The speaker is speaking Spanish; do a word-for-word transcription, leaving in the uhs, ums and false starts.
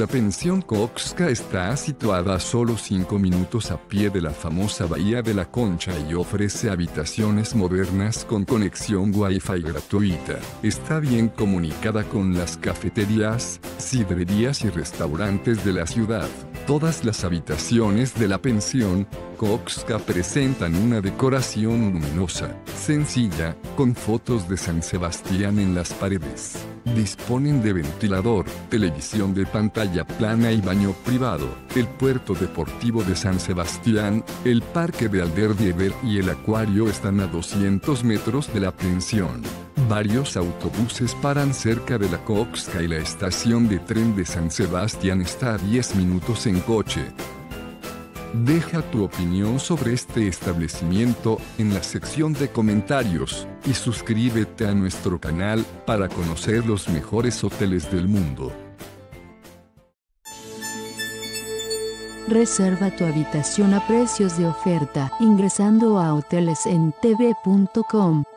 La pensión Koxka está situada a solo cinco minutos a pie de la famosa Bahía de la Concha y ofrece habitaciones modernas con conexión Wi-Fi gratuita. Está bien comunicada con las cafeterías, sidrerías y restaurantes de la ciudad. Todas las habitaciones de la pensión Koxka presentan una decoración luminosa, sencilla, con fotos de San Sebastián en las paredes. Disponen de ventilador, televisión de pantalla plana y baño privado. El puerto deportivo de San Sebastián, el parque de Alderdiver y el acuario están a doscientos metros de la pensión. Varios autobuses paran cerca de la Koxka y la estación de tren de San Sebastián está a diez minutos en coche. Deja tu opinión sobre este establecimiento en la sección de comentarios y suscríbete a nuestro canal para conocer los mejores hoteles del mundo. Reserva tu habitación a precios de oferta ingresando a hoteles en t v punto com.